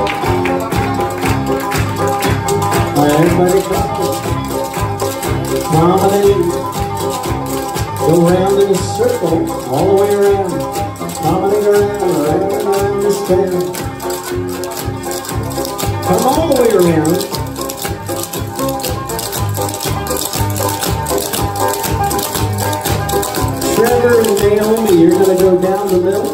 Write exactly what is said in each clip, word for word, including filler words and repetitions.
All right, everybody come. Promenade. Go around in a circle, all the way around. Promenade around, around and around this town. Come all the way around. Trevor and Naomi, you're going to go down the middle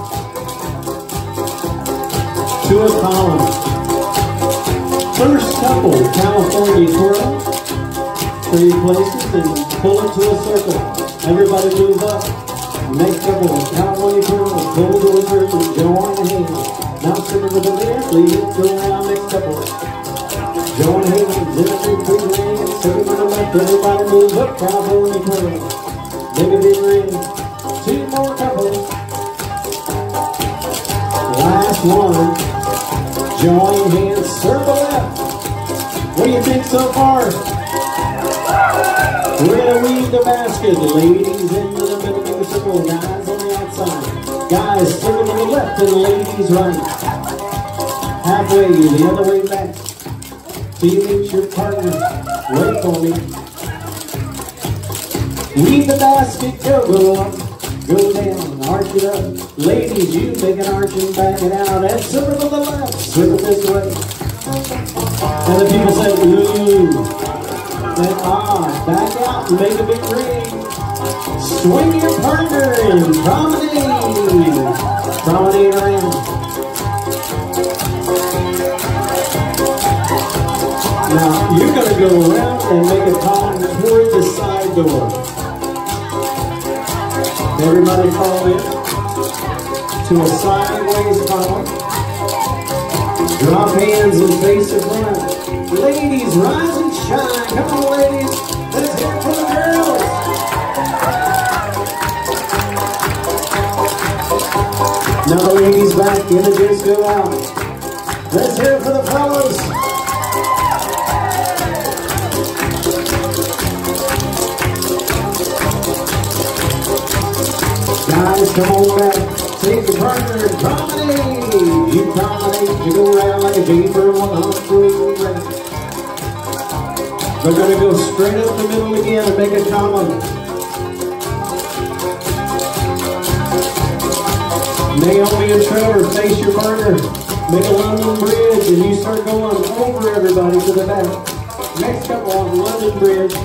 to a column. First couple, California twirl. Three places and pull it to a circle. Everybody move up. Next couple, California twirl. Pull to a circle. Join hands. Now circle to the left. Leave it. Go around. Next couple. Join hands. In a big big ring. Circle to the left. Everybody move up. California twirl. Make a big ring. Two more couples. Last one. Join hands. Circle left. What do you think so far? We're going to weave the basket. Ladies in the middle of the circle. Guys on the outside. Guys circle to the left and ladies right. Halfway, the other way back. Till you meet your partner. Wait for me. Weave the basket. Go, go up. Go down. Arch it up. Ladies, you take an arch and back it out. And circle to the left. Circle this way. And the people say, ooh. And ah, back out and make a big ring. Swing your partner in. Promenade. Promenade around. Now, you're going to go around and make a column toward the side door. Everybody follow in to a sideways column. Drop hands and face the front. Ladies, rise and shine. Come on, ladies. Let's hear it for the girls. Now the ladies back, images go out. Let's hear it for the fellas. Guys, come on back. Take your partner and promenade. You promenade, you go around like a beaver on a free race. We're going to go straight up the middle again and make a column. Naomi and Trevor, face your partner. Make a London Bridge and you start going over everybody to the back. Next couple on London Bridge.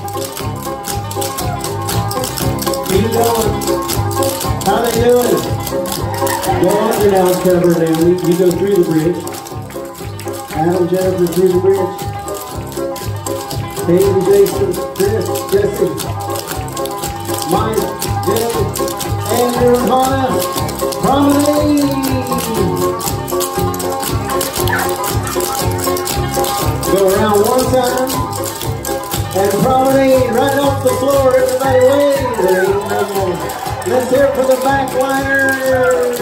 Keep going. How they doing? Go under now, Trevor and Naomi. You go through the bridge. Adam, Jennifer, through the bridge. Hayden, Jason, Chris, Jesse, Mike, Jim, Andrew, and Hannah. Promenade! Go around one time and promenade right off the floor. Everybody wave. There ain't no more. Let's hear it for the backliner.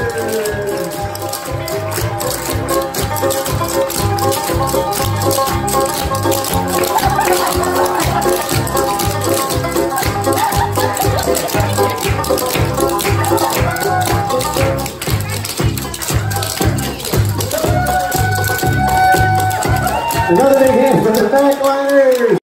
Another big hand for the backliner.